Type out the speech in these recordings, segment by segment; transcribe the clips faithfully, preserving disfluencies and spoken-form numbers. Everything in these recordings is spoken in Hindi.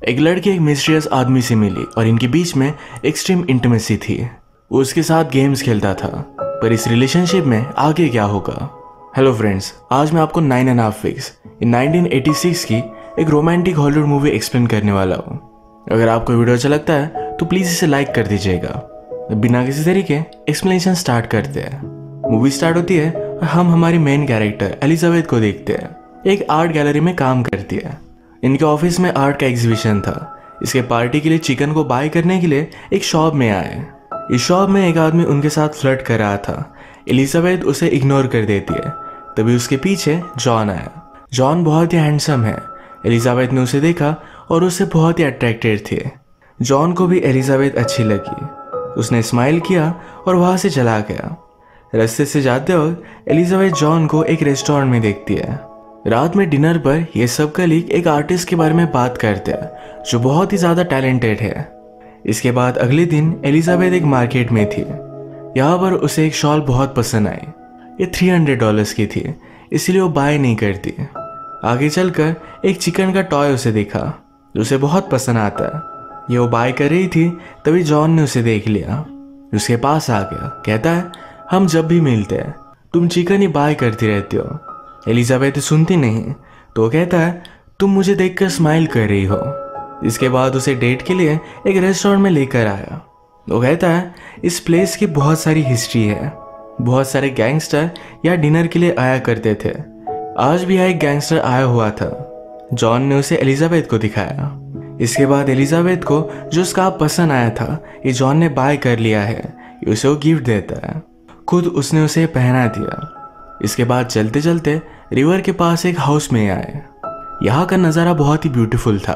एक लड़की एक मिस्टीरियस आदमी से मिली और इनके बीच में एक्सट्रीम इंटीमेसी थी। वो उसके साथ गेम्स खेलता था, पर इस रिलेशनशिप में आगे क्या होगा। हेलो फ्रेंड्स, आज मैं आपको nine and half weeks in nineteen eighty six की एक रोमांटिक हॉलीवुड मूवी एक्सप्लेन करने वाला हूँ। अगर आपको वीडियो अच्छा लगता है तो प्लीज़ इसे लाइक कर दीजिएगा। बिना किसी तरीके एक्सप्लेनेशन स्टार्ट करते हैं। मूवी स्टार्ट होती है और हम हमारी मेन कैरेक्टर एलिजाबेथ को देखते हैं। एक आर्ट गैलरी में काम करती है। इनके ऑफिस में आर्ट का एग्जीबिशन था। इसके पार्टी के लिए चिकन को बाय करने के लिए एक शॉप में आए। इस शॉप में एक आदमी उनके साथ फ्लर्ट कर रहा था। एलिजाबेथ उसे इग्नोर कर देती है। तभी उसके पीछे जॉन आया। जॉन बहुत ही हैंडसम है। एलिजाबेथ ने उसे देखा और उससे बहुत ही अट्रैक्टेड थे। जॉन को भी एलिजाबेथ अच्छी लगी। उसने स्माइल किया और वहां से चला गया। रास्ते से जाते वक्त एलिजाबेथ जॉन को एक रेस्टोरेंट में देखती है। रात में डिनर पर ये सब कलीग एक आर्टिस्ट के बारे में बात करते हैं जो बहुत ही ज़्यादा टैलेंटेड है। इसके बाद अगले दिन एलिजाबेथ एक मार्केट में थी। यहाँ पर उसे एक शॉल बहुत पसंद आई। ये थ्री हंड्रेड डॉलर्स की थी, इसलिए वो बाय नहीं करती। आगे चलकर एक चिकन का टॉय उसे देखा जो उसे बहुत पसंद आता है। ये वो बाय कर रही थी, तभी जॉन ने उसे देख लिया। उसके पास आ गया, कहता है हम जब भी मिलते हैं तुम चिकन ही बाय करती रहती हो। एलिजाबेथ सुनती नहीं तो कहता है तुम मुझे देखकर स्माइल कर रही हो। इसके बाद उसे डेट के लिए एक रेस्टोरेंट में लेकर आया। वो कहता है इस प्लेस की बहुत सारी हिस्ट्री है। बहुत सारे गैंगस्टर यहाँ डिनर के लिए आया करते थे। आज भी यहाँ एक गैंगस्टर आया हुआ था। जॉन ने उसे एलिजाबेथ को दिखाया। इसके बाद एलिजाबेथ को जो स्कार्फ पसंद आया था ये जॉन ने बाय कर लिया है। ये उसे वो गिफ्ट देता है। खुद उसने उसे पहना दिया। इसके बाद चलते चलते रिवर के पास एक हाउस में आए। यहाँ का नज़ारा बहुत ही ब्यूटीफुल था।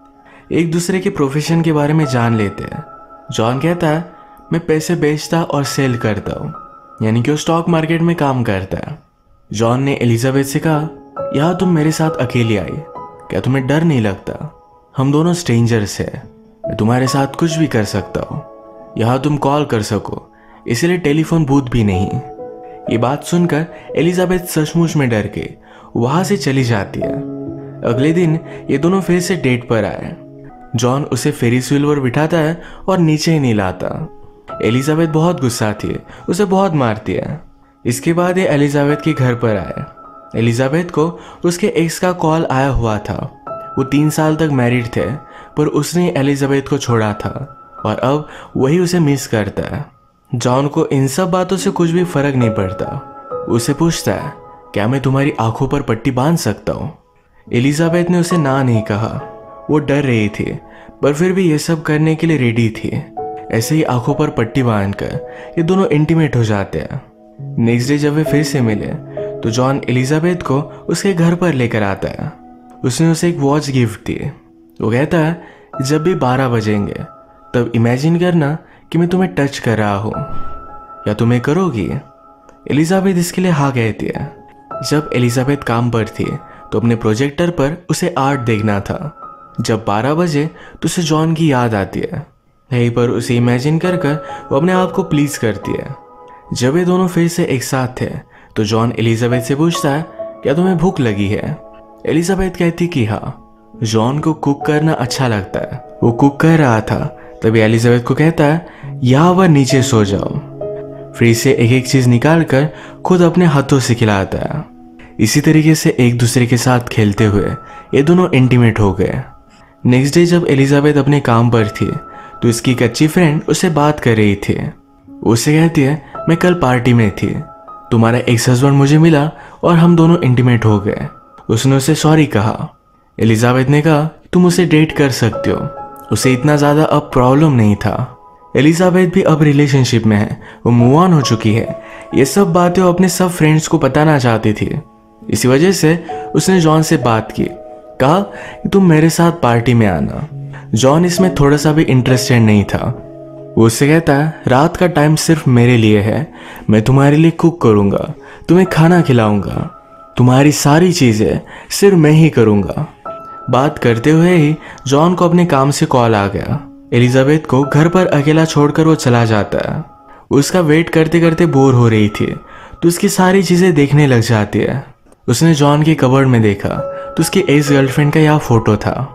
एक दूसरे के प्रोफेशन के बारे में जान लेते हैं। जॉन कहता है मैं पैसे बेचता और सेल करता हूँ, यानी कि वो स्टॉक मार्केट में काम करता है। जॉन ने एलिजाबेथ से कहा यहाँ तुम मेरे साथ अकेली आई, क्या तुम्हें डर नहीं लगता? हम दोनों स्ट्रेंजर्स हैं, मैं तुम्हारे साथ कुछ भी कर सकता हूँ। यहाँ तुम कॉल कर सको, इसलिए टेलीफोन बूथ भी नहीं। ये बात सुनकर एलिजाबेथ सचमुच में डर के वहां से चली जाती है। अगले दिन ये दोनों फिर से डेट पर आए। जॉन उसे फेरिस व्हील पर बिठाता है और नीचे ही नहीं लाता। एलिजाबेथ बहुत गुस्सा थी, उसे बहुत मारती है। इसके बाद ये एलिजाबेथ के घर पर आए। एलिजाबेथ को उसके एक्स का कॉल आया हुआ था। वो तीन साल तक मैरिड थे, पर उसने एलिजाबेथ को छोड़ा था और अब वही उसे मिस करता है। जॉन को इन सब बातों से कुछ भी फर्क नहीं पड़ता। उसे पूछता है क्या मैं तुम्हारी आंखों पर पट्टी बांध सकता हूँ? एलिजाबेथ ने उसे ना नहीं कहा। वो डर रही थी, पर फिर भी ये सब करने के लिए रेडी थी। ऐसे ही आंखों पर पट्टी बांधकर ये दोनों इंटीमेट हो जाते हैं। नेक्स्ट डे जब वे फिर से मिले तो जॉन एलिजाबेथ को उसके घर पर लेकर आता है। उसने उसे एक वॉच गिफ्ट दी। वो कहता है जब भी बारह बजेंगे तब इमेजिन करना कि मैं तुम्हें टच कर रहा हूँ, या तुम्हें करोगी? एलिजाबेथ इसके लिए हाँ कहती है। जब एलिजाबेथ काम पर थी तो अपने प्रोजेक्टर पर उसे आर्ट देखना था। जब बारह बजे तो उसे जॉन की याद आती है। यहीं पर उसे इमेजिन कर कर वो अपने आप को प्लीज करती है। जब ये दोनों फिर से एक साथ थे तो जॉन एलिजाबेथ से पूछता है क्या तुम्हें भूख लगी है? एलिजाबेथ कहती कि हाँ। जॉन को कुक करना अच्छा लगता है। वो कुक कर रहा था, तभी एलिजाबेथ को कहता है यहाँ वह नीचे सो जाओ। फ्रिज से एक एक चीज निकाल कर खुद अपने हाथों से खिलाता है। इसी तरीके से एक दूसरे के साथ खेलते हुए ये दोनों इंटीमेट हो गए। नेक्स्ट डे जब एलिजाबेथ अपने काम पर थी तो इसकी एक अच्छी फ्रेंड उससे बात कर रही थी। उससे कहती है मैं कल पार्टी में थी, तुम्हारा एक्स हस्बैंड मुझे मिला और हम दोनों इंटीमेट हो गए। उसने उसे सॉरी कहा। एलिजाबेथ ने कहा तुम उसे डेट कर सकते हो, उसे इतना ज्यादा अब प्रॉब्लम नहीं था। एलिजाबेथ भी अब रिलेशनशिप में है, वो मूव ऑन हो चुकी है। ये सब बातें वो अपने सब फ्रेंड्स को बताना चाहती थी। इसी वजह से उसने जॉन से बात की, कहा कि तुम मेरे साथ पार्टी में आना। जॉन इसमें थोड़ा सा भी इंटरेस्टेड नहीं था। वो उससे कहता है रात का टाइम सिर्फ मेरे लिए है, मैं तुम्हारे लिए कुक करूंगा, तुम्हें खाना खिलाऊंगा, तुम्हारी सारी चीजें सिर्फ मैं ही करूंगा। बात करते हुए ही जॉन को अपने काम से कॉल आ गया। एलिजाबेथ को घर पर अकेला छोड़कर वो चला जाता है। उसका वेट करते करते बोर हो रही थी तो उसकी सारी चीजें देखने लग जाती है। उसने जॉन के कबर्ड में देखा तो उसकी एक्स गर्लफ्रेंड का यहाँ फोटो था।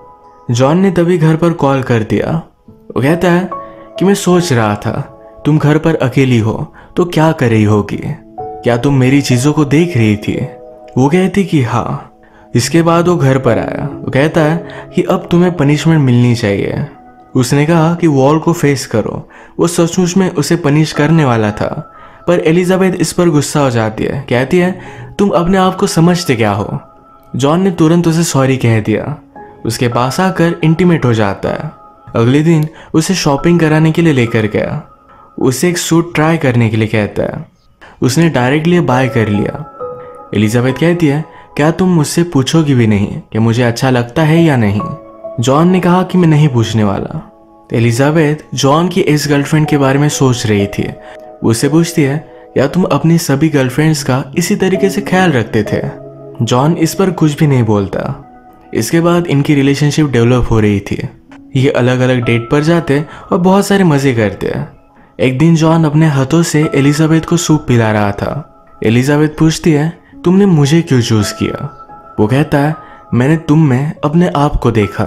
जॉन ने तभी घर पर कॉल कर दिया। वो कहता है कि मैं सोच रहा था तुम घर पर अकेली हो तो क्या कर रही होगी, क्या तुम मेरी चीजों को देख रही थी। वो कहती कि हाँ। इसके बाद वो घर पर आया। वो कहता है कि अब तुम्हें पनिशमेंट मिलनी चाहिए। उसने कहा कि वॉल को फेस करो। वो सचमुच में उसे पनिश करने वाला था, पर एलिजाबेथ इस पर गुस्सा हो जाती है। कहती है तुम अपने आप को समझते क्या हो। जॉन ने तुरंत उसे सॉरी कह दिया। उसके पास आकर इंटीमेट हो जाता है। अगले दिन उसे शॉपिंग कराने के लिए लेकर गया। उसे एक सूट ट्राई करने के लिए कहता है। उसने डायरेक्टली बाय कर लिया। एलिजाबेथ कहती है क्या तुम मुझसे पूछोगी भी नहीं कि मुझे अच्छा लगता है या नहीं। जॉन ने कहा कि मैं नहीं पूछने वाला। एलिजाबेथ जॉन की इस गर्लफ्रेंड के बारे में सोच रही थी। उससे पूछती है क्या तुम अपनी सभी गर्लफ्रेंड्स का इसी तरीके से ख्याल रखते थे। जॉन इस पर कुछ भी नहीं बोलता। इसके बाद इनकी रिलेशनशिप डेवलप हो रही थी। ये अलग अलग डेट पर जाते और बहुत सारे मजे करते। एक दिन जॉन अपने हाथों से एलिजाबेथ को सूप पिला रहा था। एलिजाबेथ पूछती है तुमने मुझे क्यों चूज किया। वो कहता है मैंने तुम में अपने आप को देखा।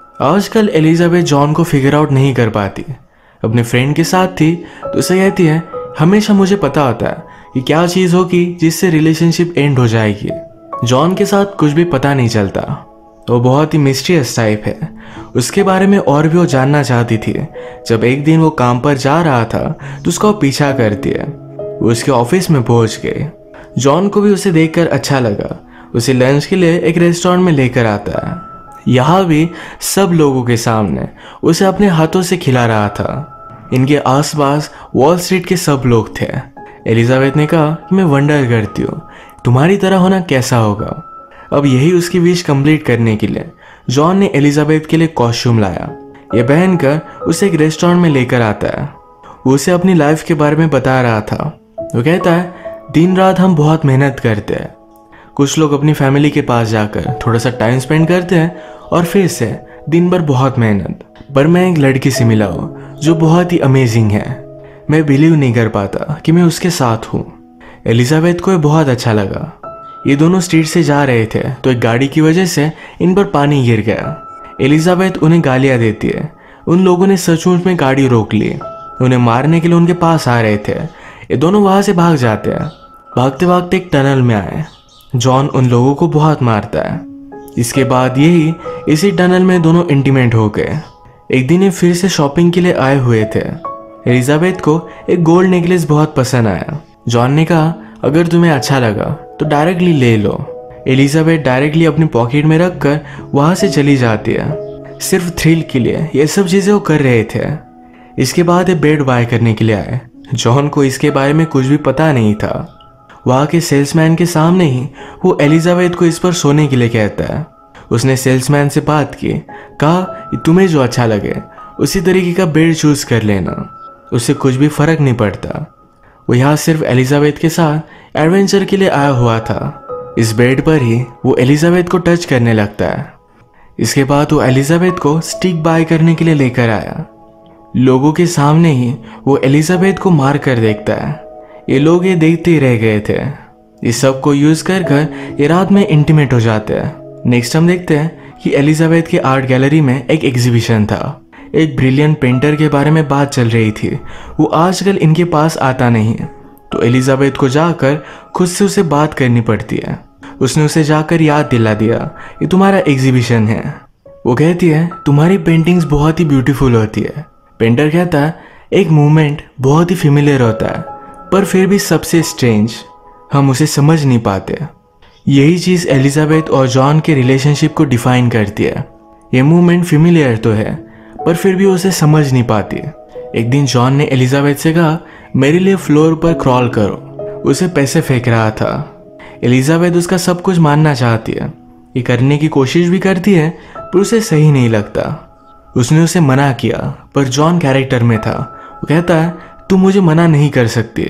आजकल एलिजाबेथ जॉन को फिगर आउट नहीं कर पाती। अपने फ्रेंड के साथ थी तो उसे कहती है हमेशा मुझे पता होता है कि क्या चीज़ होगी जिससे रिलेशनशिप एंड हो जाएगी। जॉन के साथ कुछ भी पता नहीं चलता। वो बहुत ही मिस्टीरियस टाइप है। उसके बारे में और भी वो जानना चाहती थी। जब एक दिन वो काम पर जा रहा था तो उसका पीछा करती है। वो उसके ऑफिस में पहुंच गए। जॉन को भी उसे देखकर अच्छा लगा। उसे लंच के लिए एक रेस्टोरेंट में लेकर आता है। यहाँ भी सब लोगों के सामने उसे अपने हाथों से खिला रहा था। इनके आसपास वॉल स्ट्रीट के सब लोग थे। एलिजाबेथ ने कहा कि मैं वंडर करती हूँ तुम्हारी तरह होना कैसा होगा। अब यही उसकी विश कंप्लीट करने के लिए जॉन ने एलिजाबेथ के लिए कॉस्ट्यूम लाया। ये पहनकर उसे एक रेस्टोरेंट में लेकर आता है। वो उसे अपनी लाइफ के बारे में बता रहा था। वो कहता है दिन रात हम बहुत मेहनत करते हैं। कुछ लोग अपनी फैमिली के पास जाकर थोड़ा सा टाइम स्पेंड करते हैं और फिर से दिन भर बहुत मेहनत। पर मैं एक लड़की से मिला हूँ जो बहुत ही अमेजिंग है। मैं बिलीव नहीं कर पाता कि मैं उसके साथ हूँ। एलिजाबेथ को ये बहुत अच्छा लगा। ये दोनों स्ट्रीट से जा रहे थे तो एक गाड़ी की वजह से इन पर पानी गिर गया। एलिजाबेथ उन्हें गालियां देती है। उन लोगों ने सचमुच में गाड़ी रोक ली। उन्हें मारने के लिए उनके पास आ रहे थे। ये दोनों वहां से भाग जाते हैं। भागते भागते एक टनल में आए। जॉन उन लोगों को बहुत मारता है। इसके बाद यही इसी टनल में दोनों इंटीमेट हो गए। एक दिन ये फिर से शॉपिंग के लिए आए हुए थे। एलिजाबेथ को एक गोल्ड नेकलेस बहुत पसंद आया। जॉन ने कहा अगर तुम्हें अच्छा लगा तो डायरेक्टली ले लो। एलिजाबेथ डायरेक्टली अपनी पॉकेट में रखकर वहां से चली जाती है। सिर्फ थ्रिल के लिए ये सब चीजें वो कर रहे थे। इसके बाद ये बेड बाय करने के लिए आए। जॉन को इसके बारे में कुछ भी पता नहीं था। वहां के सेल्समैन के सामने ही वो एलिजाबेथ को इस पर सोने के लिए कहता है। उसने सेल्समैन से बात की, कहा तुम्हें जो अच्छा लगे उसी तरीके का बेड चूज कर लेना, उससे कुछ भी फर्क नहीं पड़ता। वो यहाँ सिर्फ एलिजाबेथ के साथ एडवेंचर के लिए आया हुआ था। इस बेड पर ही वो एलिजाबेथ को टच करने लगता है। इसके बाद वो एलिजाबेथ को स्टिक बाय करने के लिए लेकर आया। लोगों के सामने ही वो एलिजाबेथ को मार कर देखता है। ये लोग ये देखते ही रह गए थे। इस सब को यूज कर कर ये रात में इंटीमेट हो जाते हैं। नेक्स्ट हम देखते हैं कि एलिजाबेथ के आर्ट गैलरी में एक एग्जीबिशन था। एक ब्रिलियंट पेंटर के बारे में बात चल रही थी। वो आजकल इनके पास आता नहीं है तो एलिजाबेथ को जाकर खुद से उसे बात करनी पड़ती है। उसने उसे जाकर याद दिला दिया ये तुम्हारा एग्जीबिशन है। वो कहती है तुम्हारी पेंटिंग्स बहुत ही ब्यूटीफुल होती है। पेंटर कहता है एक मूवमेंट बहुत ही फेमिलियर होता है पर फिर भी सबसे स्ट्रेंज, हम उसे समझ नहीं पाते। यही चीज एलिजाबेथ और जॉन के रिलेशनशिप को डिफाइन करती है। ये मूवमेंट फेमिलियर तो है पर फिर भी उसे समझ नहीं पाती। एक दिन जॉन ने एलिजाबेथ से कहा मेरे लिए फ्लोर पर क्रॉल करो। उसे पैसे फेंक रहा था। एलिजाबेथ उसका सब कुछ मानना चाहती है। ये करने की कोशिश भी करती है पर उसे सही नहीं लगता। उसने उसे मना किया पर जॉन कैरेक्टर में था। वो कहता है तुम मुझे मना नहीं कर सकती।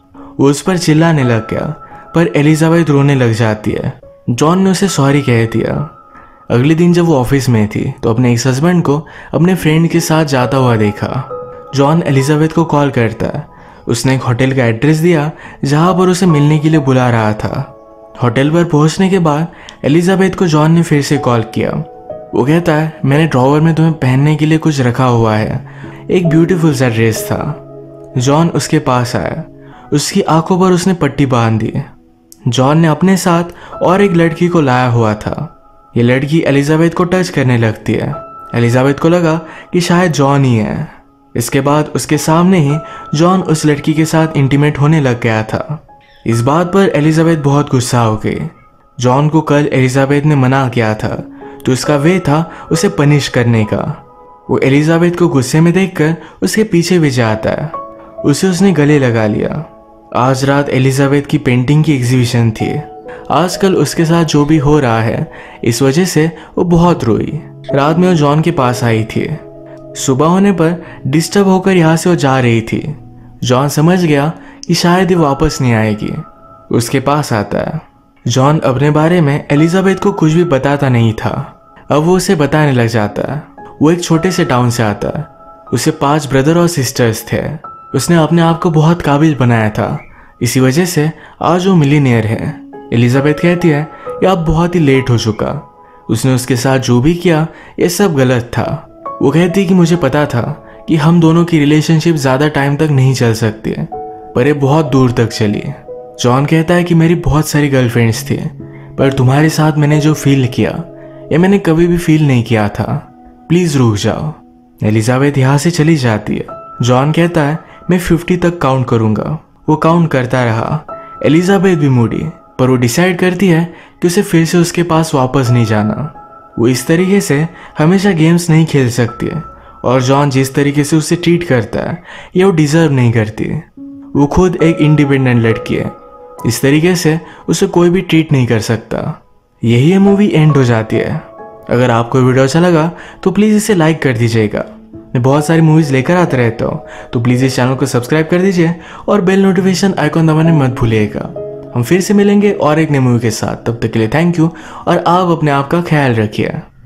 वो उस पर चिल्लाने लग गया पर एलिजाबेथ रोने लग जाती है। जॉन ने उसे सॉरी कह दिया। अगले दिन जब वो ऑफिस में थी तो अपने एक्स हस्बैंड को अपने फ्रेंड के साथ जाता हुआ देखा। जॉन एलिजाबेथ को कॉल करता है। उसने एक होटल का एड्रेस दिया जहां पर उसे मिलने के लिए बुला रहा था। होटल पर पहुंचने के बाद एलिजाबेथ को जॉन ने फिर से कॉल किया। वो कहता है मैंने ड्रॉवर में तुम्हें पहनने के लिए कुछ रखा हुआ है। एक ब्यूटीफुल सा ड्रेस था। जॉन उसके पास आया। उसकी आंखों पर उसने पट्टी बांध दी। जॉन ने अपने साथ और एक लड़की को लाया हुआ था। ये लड़की एलिजाबेथ को टच करने लगती है। एलिजाबेथ को लगा कि शायद जॉन ही है। इसके बाद उसके सामने ही जॉन उस लड़की के साथ इंटीमेट होने लग गया था। इस बात पर एलिजाबेथ बहुत गुस्सा हो गई। जॉन को कल एलिजाबेथ ने मना किया था, तो उसका वे था उसे पनिश करने का। वो एलिजाबेथ को गुस्से में देखकर उसके पीछे भी जाता है। उसे उसने गले लगा लिया। आज रात एलिजाबेथ की पेंटिंग की एग्जीबिशन थी। आजकल उसके साथ जो भी हो रहा है, इस वजह से वो बहुत रोई। रात में वो जॉन के पास आई थी। सुबह होने पर डिस्टर्ब होकर यहाँ से वो जा रही थी। जॉन समझ गया कि शायद ये वापस नहीं आएगी। उसके पास आता है। जॉन अपने बारे में एलिजाबेथ को कुछ भी बताता नहीं था। अब वो उसे बताने लग जाता है। वो एक छोटे से टाउन से आता है। उसे पांच ब्रदर और सिस्टर्स थे। उसने अपने आप को बहुत काबिल बनाया था, इसी वजह से आज वो मिलीनियर है। एलिजाबेथ कहती है कि अब बहुत ही लेट हो चुका। उसने उसके साथ जो भी किया ये सब गलत था। वो कहती कि मुझे पता था कि हम दोनों की रिलेशनशिप ज़्यादा टाइम तक नहीं चल सकती, पर ये बहुत दूर तक चली। जॉन कहता है कि मेरी बहुत सारी गर्लफ्रेंड्स थी, पर तुम्हारे साथ मैंने जो फील किया ये मैंने कभी भी फील नहीं किया था। प्लीज़ रुक जाओ। एलिजाबेथ यहाँ से चली जाती है। जॉन कहता है मैं फिफ्टी तक काउंट करूँगा। वो काउंट करता रहा। एलिजाबेथ भी मूडी, पर वो डिसाइड करती है कि उसे फिर से उसके पास वापस नहीं जाना। वो इस तरीके से हमेशा गेम्स नहीं खेल सकती है, और जॉन जिस तरीके से उसे ट्रीट करता है ये वो डिजर्व नहीं करती। वो खुद एक इंडिपेंडेंट लड़की है, इस तरीके से उसे कोई भी ट्रीट नहीं कर सकता। यही ये मूवी एंड हो जाती है। अगर आपको वीडियो अच्छा लगा तो प्लीज़ इसे लाइक कर दीजिएगा। मैं बहुत सारी मूवीज़ लेकर आता रहता हूँ, तो प्लीज़ इस चैनल को सब्सक्राइब कर दीजिए और बेल नोटिफिकेशन आइकॉन दबाने मत भूलिएगा। हम फिर से मिलेंगे और एक नई मूवी के साथ। तब तक के लिए थैंक यू और आप अपने आप का ख्याल रखिए।